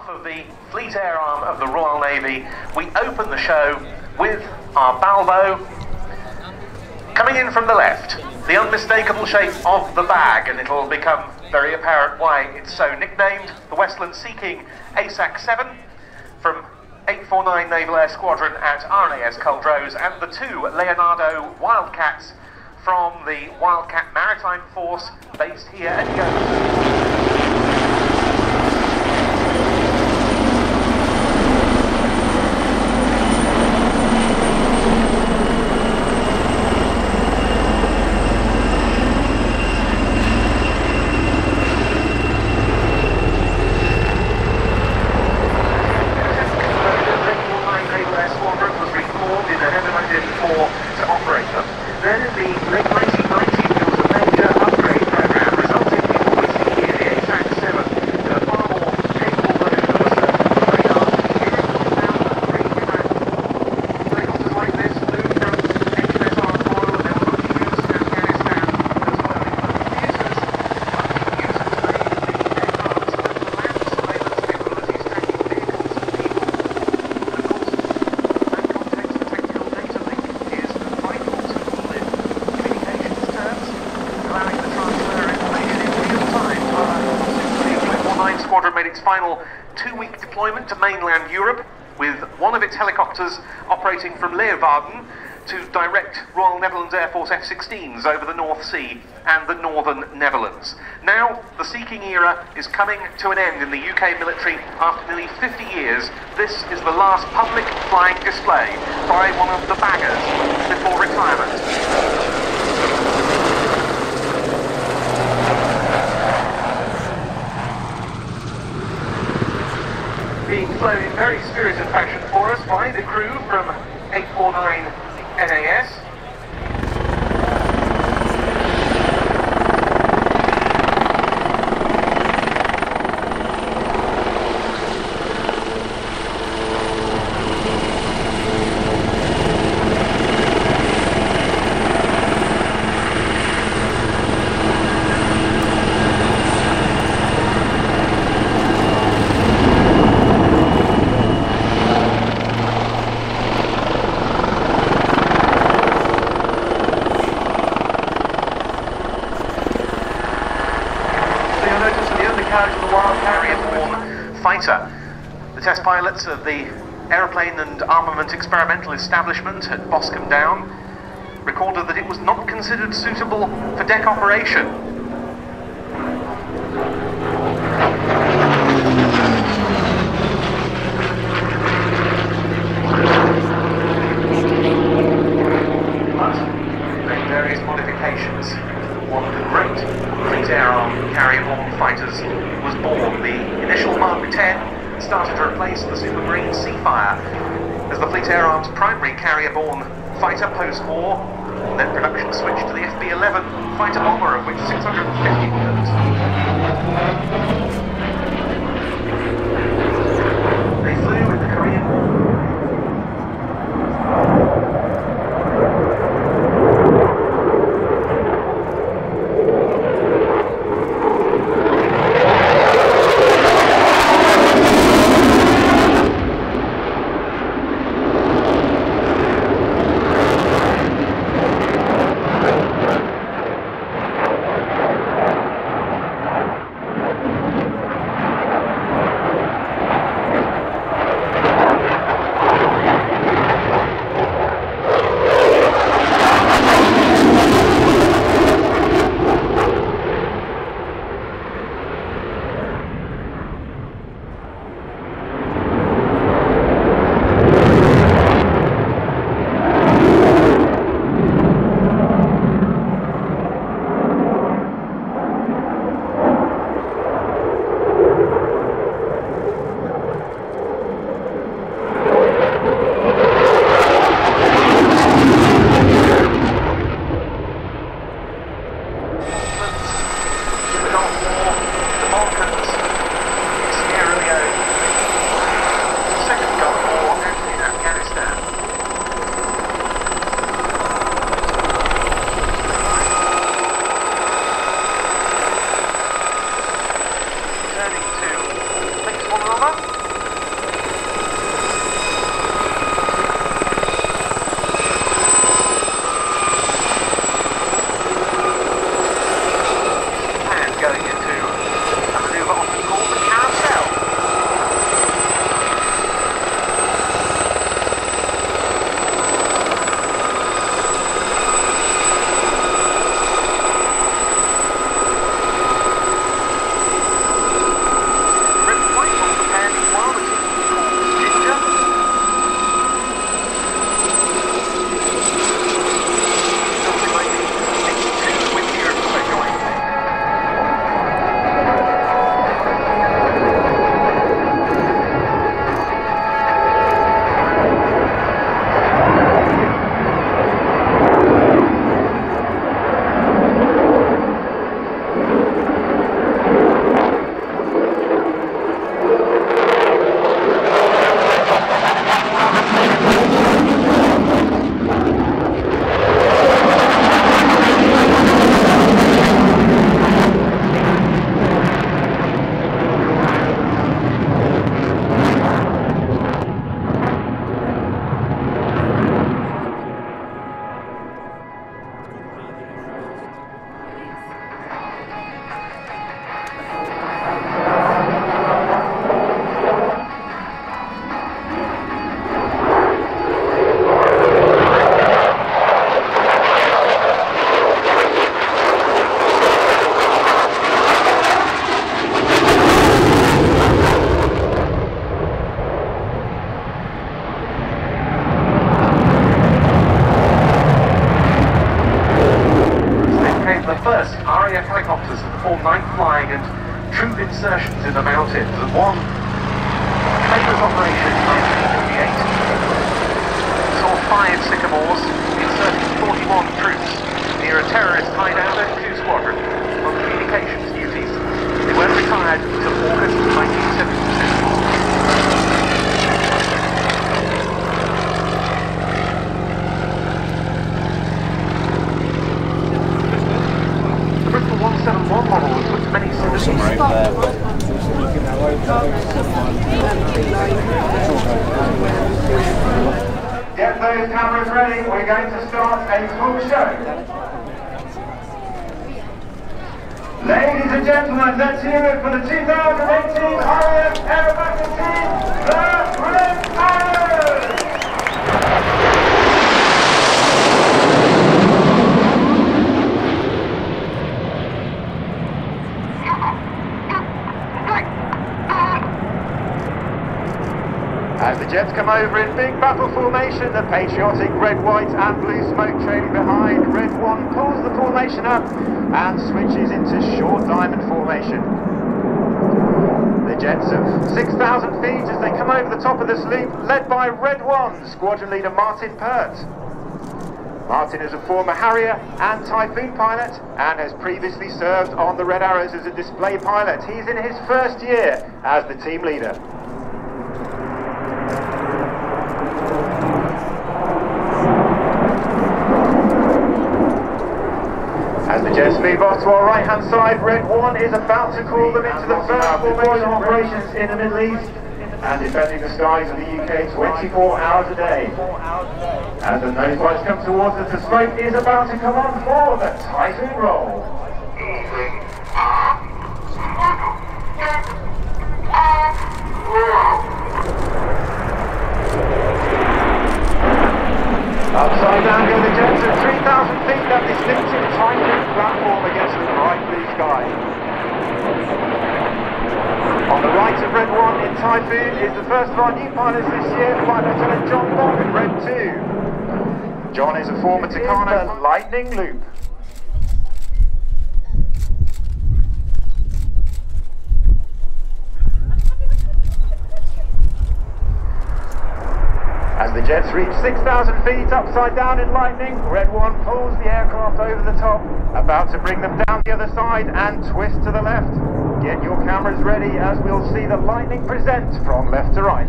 half of the Fleet Air arm of the Royal Navy, we open the show with our Balbo coming in from the left, the unmistakable shape of the bag, and it'll become very apparent why it's so nicknamed. The Westland Sea-King ASAC 7 from 849 Naval Air Squadron at RNAS Culdrose, and the two Leonardo Wildcats from the Wildcat Maritime Force based here at Yeovilton. Then in the late 1990s, there was a major upgrade program resulting in hoisting here the ASAC 7 to a far more capable version of a surface radar. Here it was now a helicopters like this flew from HMS Royal, and they were much used in Afghanistan as well. In users made the aircraft's land surveillance capabilities tracking vehicles and people. And of course, in that context, the tactical data link is a vital tool in communications terms, allowing the transfer of information in real time. The 849 Squadron made its final 2-week deployment to mainland Europe, with one of its helicopters operating from Yeovilton to direct Royal Netherlands Air Force F-16s over the North Sea and the Northern Netherlands. Now, the Sea-King era is coming to an end in the UK military after nearly 50 years. This is the last public flying display by one of the baggers before retirement. Being flown in very spirited fashion for us by the crew from 849 NAS. Of the Wild Carrier-borne fighter. The test pilots of the Aeroplane and Armament Experimental Establishment at Boscombe Down recorded that it was not considered suitable for deck operation. But made various modifications. One of the great Fleet Air arm carrier-borne fighters was born. The initial Mark 10 started to replace the Supermarine Seafire as the Fleet Air Arm's primary carrier-borne fighter post-war. Then production switched to the FB-11 fighter bomber, of which 650 were built. They flew in the Korean War. dangerous operation from 1958. Saw 5 sycamores inserting 41 troops near a terrorist hideout and 2 squadrons on communications duties. They weren't retired until August 1972. The Bristol 171 model was put to many citizens. Get those cameras ready, we're going to start a full show. Ladies and gentlemen, let's hear it for the 2018 RNAS Yeovilton team, the Red Arrows! As the jets come over in big battle formation, the patriotic red, white and blue smoke trailing behind, Red 1 pulls the formation up and switches into short diamond formation. The jets of 6,000 feet as they come over the top of the sloop, led by Red 1, squadron leader Martin Pert. Martin is a former Harrier and Typhoon pilot and has previously served on the Red Arrows as a display pilot. He's in his first year as the team leader. As the jets move off to our right-hand side, Red 1 is about to call them into the first formation operations in the Middle East and defending the skies of the UK 24 hours a day. As the nose lights come towards us, the smoke is about to come on for the Typhoon roll. Upside down go the jets at 3,000 feet, that distinctive Typhoon platform against the bright blue sky. On the right of Red 1 in Typhoon is the first of our new pilots this year, Flight Lieutenant John Bond in Red 2. John is a former Tucano Lightning Loop. As the jets reach 6,000 feet upside down in Lightning, Red 1 pulls the aircraft over the top, about to bring them down the other side and twist to the left. Get your cameras ready as we'll see the Lightning present from left to right.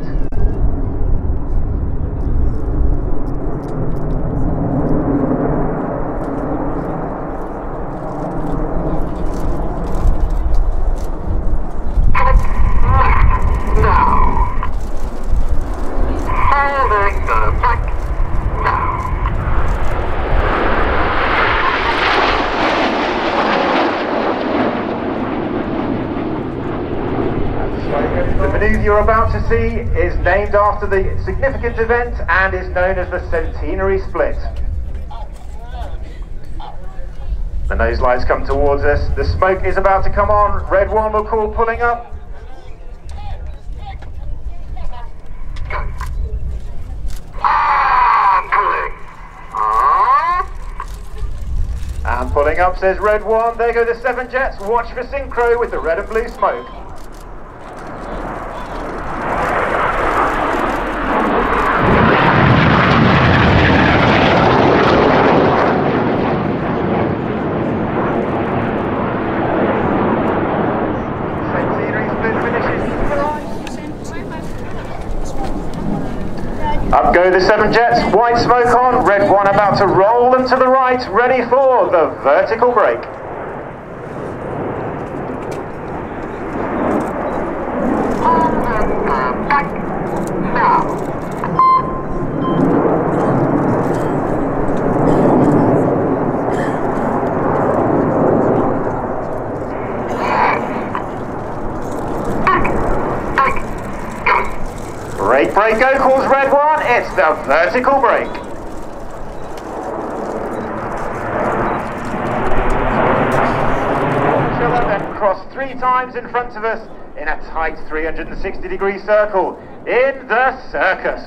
The manoeuvre you're about to see is named after the significant event and is known as the Centenary Split. The nose lights come towards us, the smoke is about to come on, Red 1 will call pulling up. And pulling up says Red 1, there go the 7 jets, watch for synchro with the red and blue smoke. Up go the 7 jets, white smoke on, Red 1 about to roll them to the right, ready for the vertical brake. Brake, brake, go, calls Red 1, it's the vertical brake. Chiller then cross 3 times in front of us in a tight 360-degree circle in the circus.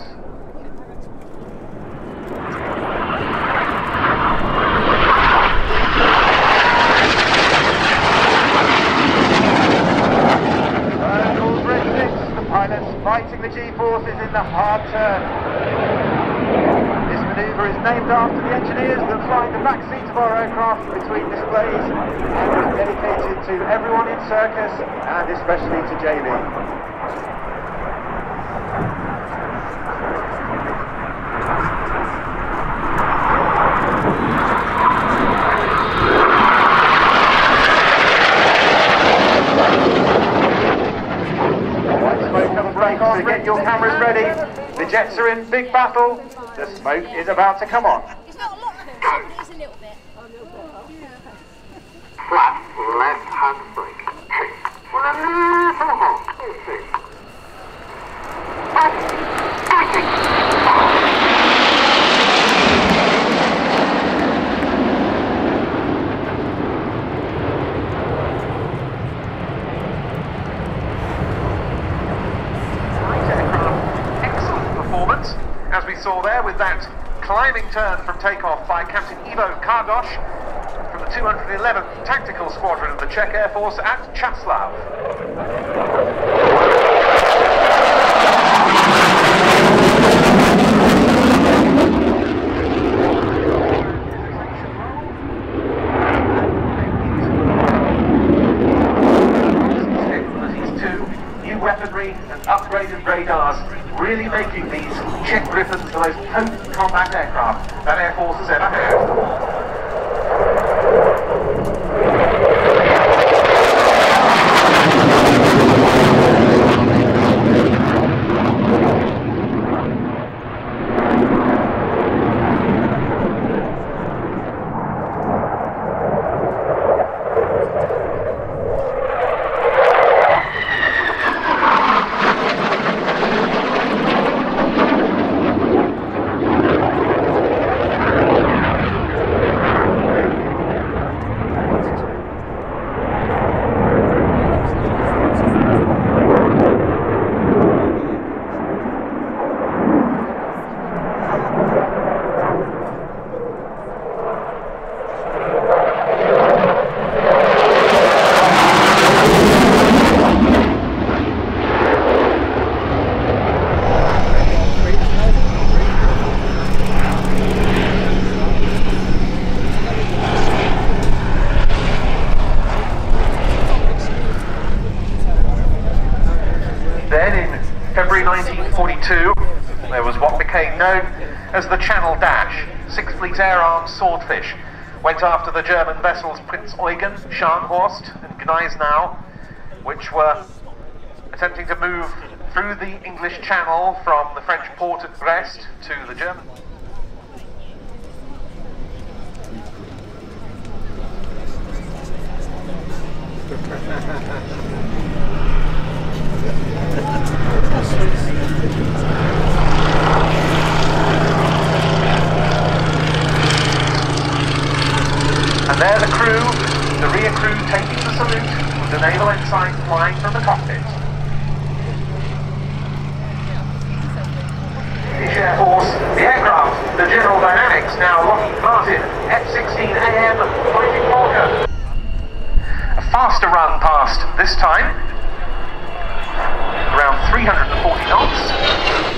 pilots fighting the G-forces in the hard turn. This manoeuvre is named after the engineers that fly the back seats of our aircraft between displays, and is dedicated to everyone in circus and especially to JB. So get your cameras ready. The jets are in big battle. The smoke is about to come on. It's not a lot, but it is a little bit. Flat left hand brake. Well, a little hot. Let's see. As we saw there with that climbing turn from takeoff by Captain Ivo Kardosh from the 211th Tactical Squadron of the Czech Air Force at Czeslaw. Weaponry and upgraded radars really making these Czech Griffin's the most potent combat aircraft that Air Force has ever had. February 1942, there was what became known as the Channel Dash. Sixth Fleet Air Arms Swordfish went after the German vessels Prinz Eugen, Scharnhorst and Gneisenau, which were attempting to move through the English Channel from the French port at Brest to the German. And there the crew, the rear crew taking the salute with the naval ensign flying from the cockpit. British Air Force, the aircraft, the General Dynamics, now Lockheed Martin, F-16 AM Fighting Falcon. A faster run past this time, around 340 knots.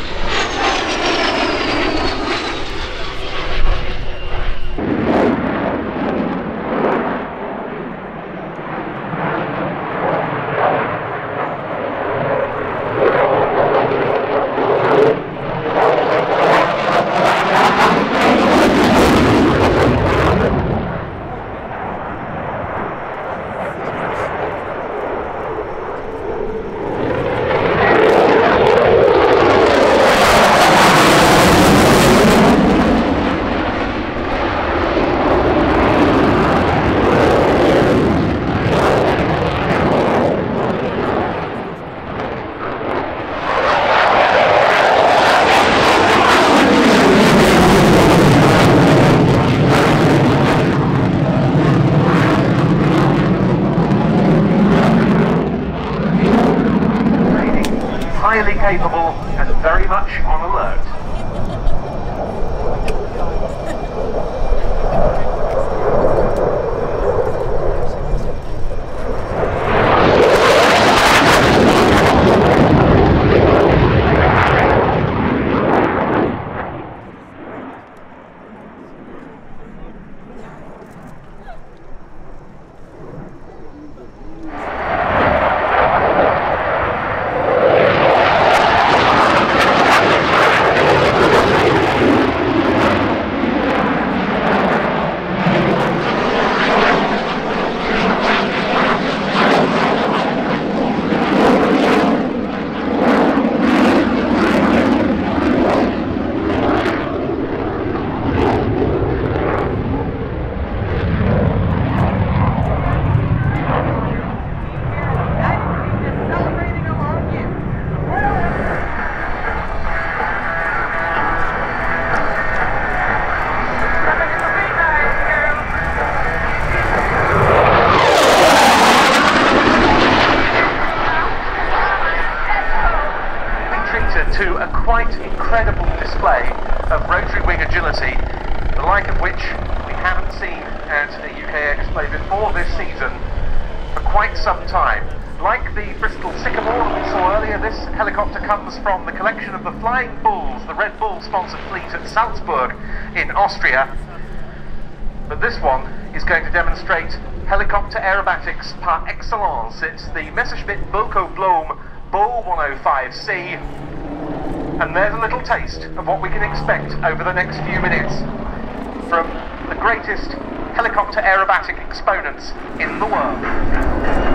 Highly capable and very much on alert. treated to a quite incredible display of rotary wing agility, the like of which we haven't seen at a UK Air Display before this season for quite some time. Like the Bristol Sycamore that we saw earlier, this helicopter comes from the collection of the Flying Bulls, the Red Bull sponsored fleet at Salzburg in Austria. But this one is going to demonstrate helicopter aerobatics par excellence. It's the Messerschmitt Boko Blom Bo 105C, and there's a little taste of what we can expect over the next few minutes from the greatest helicopter aerobatic exponents in the world.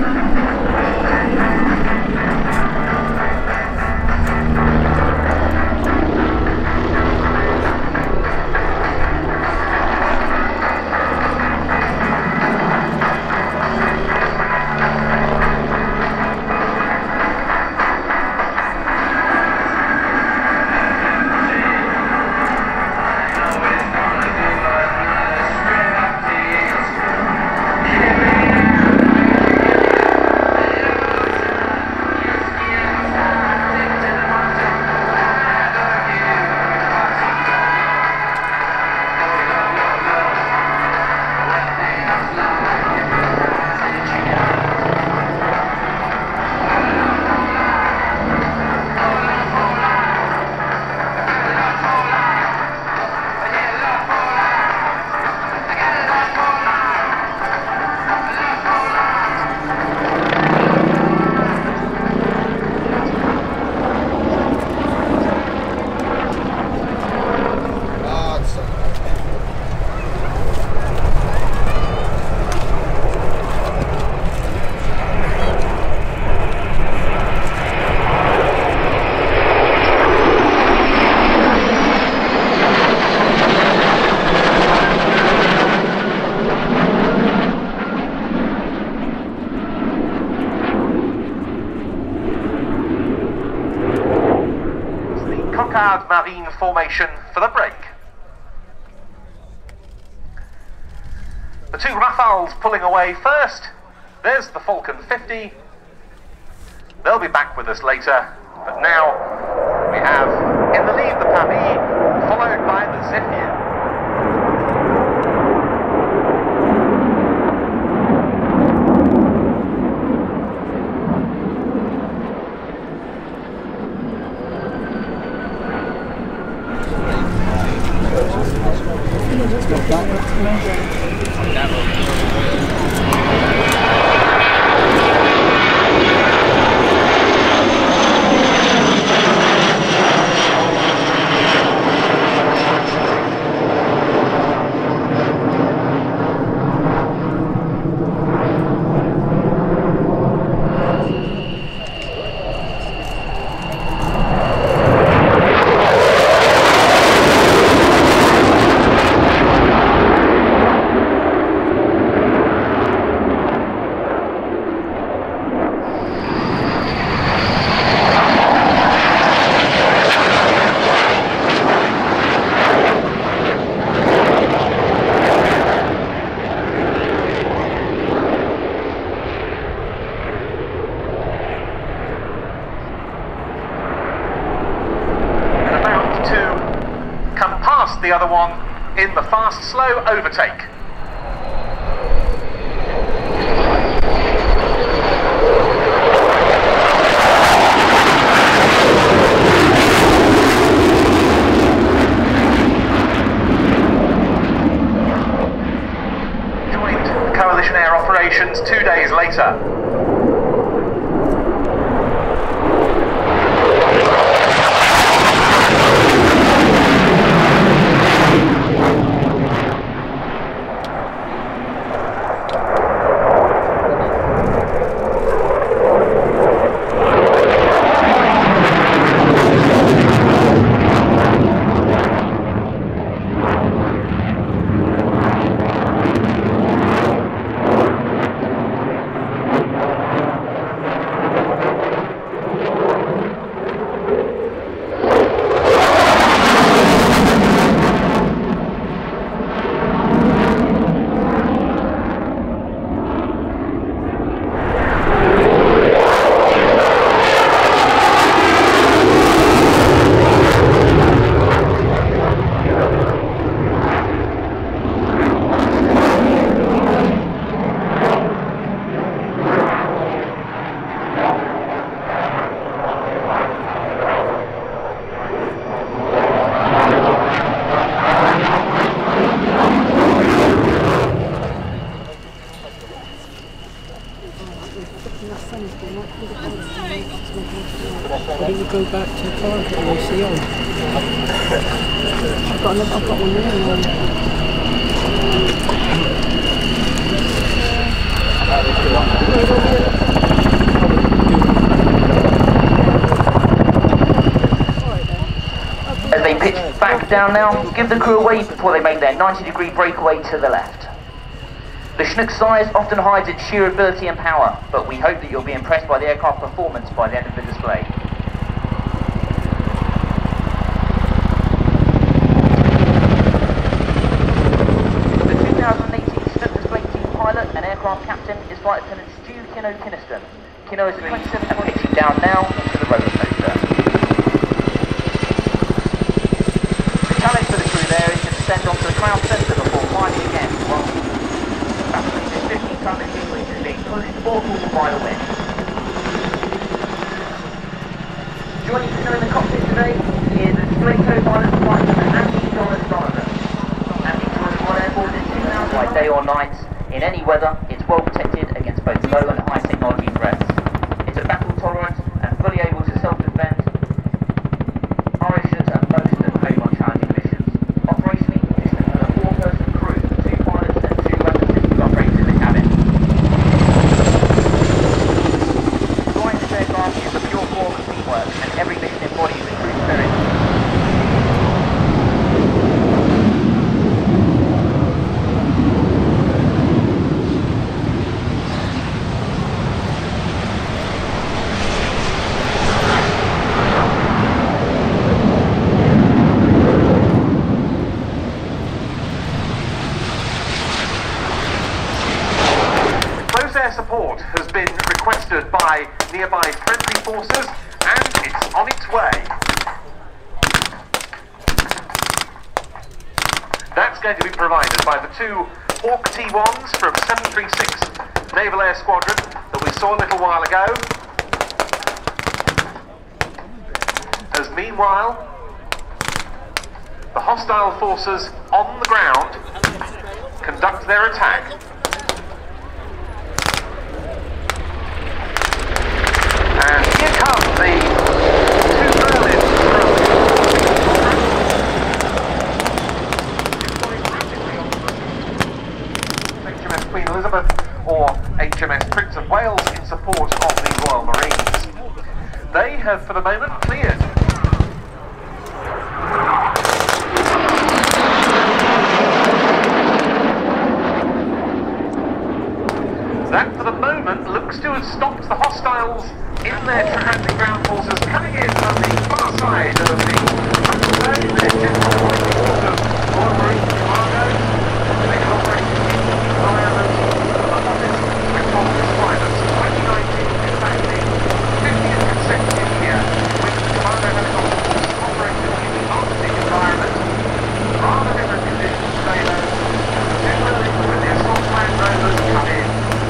Marine formation for the break. The two Rafales pulling away first. There's the Falcon 50. They'll be back with us later, but now we have in the lead the Paris, followed by the Zephyr. The other one in the fast-slow overtake. Joined Coalition Air operations 2 days later. Why don't you go back to the target and we'll see on? I've got one there. As they pitch back down now, give the crew a wave before they make their 90-degree breakaway to the left. The Chinook's size often hides its sheer ability and power, but we hope that you'll be impressed by the aircraft performance by the end of the display. The 2018 Chinook display team pilot and aircraft captain is Flight Lieutenant Stu Kinnow-Kinniston. Kinnow is 27 and pitching down now into the roller coaster. The challenge for the crew there is to descend onto the cloud centre before climbing again, while battling this 15-ton machine which is being pushed awful by the wind. Joining Kinnow in the cockpit today is the display co-pilot Flight Lieutenant Andy Donovan. Andy joins Royal Air Force in 2000 by day or night. In any weather, it's well protected against both low and high technology threats. It's a battle tolerant and fully able to self-defend. Orishes and most of home on challenging missions. Operationally, it's a 4-person crew, 2 pilots and 2 weapon systems operators in the cabin. Flying this aircraft is a pure form of teamwork, and every mission embodies the crew spirit. Support has been requested by nearby friendly forces and it's on its way. That's going to be provided by the 2 Hawk T1s from 736 Naval Air Squadron that we saw a little while ago. As meanwhile, the hostile forces on the ground conduct their attack. And here come the 2 Merlins from HMS Queen Elizabeth or HMS Prince of Wales in support of the Royal Marines. They have for the moment cleared. That for the moment looks to have stopped the hostiles in their transit ground forces coming in on the far side of the their general of Royal Marine Commando. They can operate in the environment of this Metropolis pilots. 2019 is back the 50th consecutive year with the Commando helicopter force operating in the Arctic environment. Rather different conditions today though. Generally when the assault land rovers come in.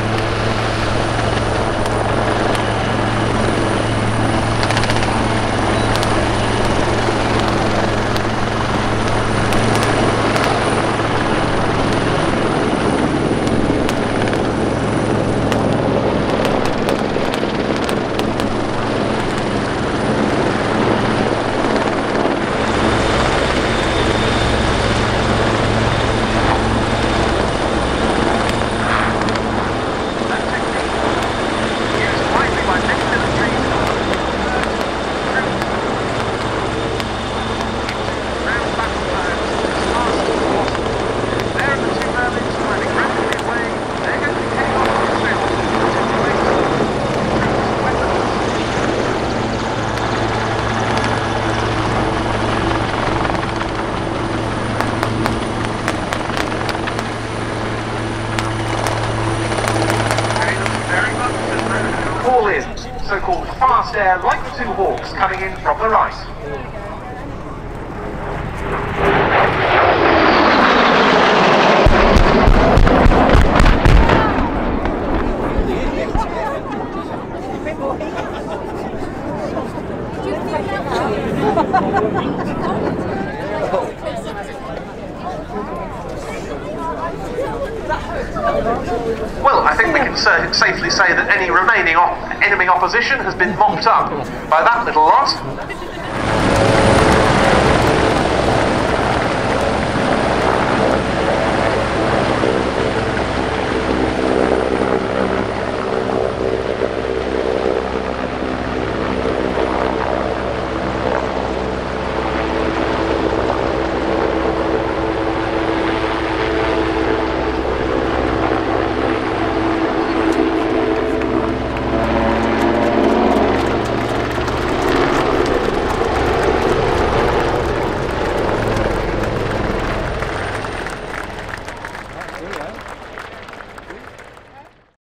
So-called fast air like the 2 Hawks coming in from the right. Well, I think we can safely say that any remaining enemy opposition has been mopped up by that little lot.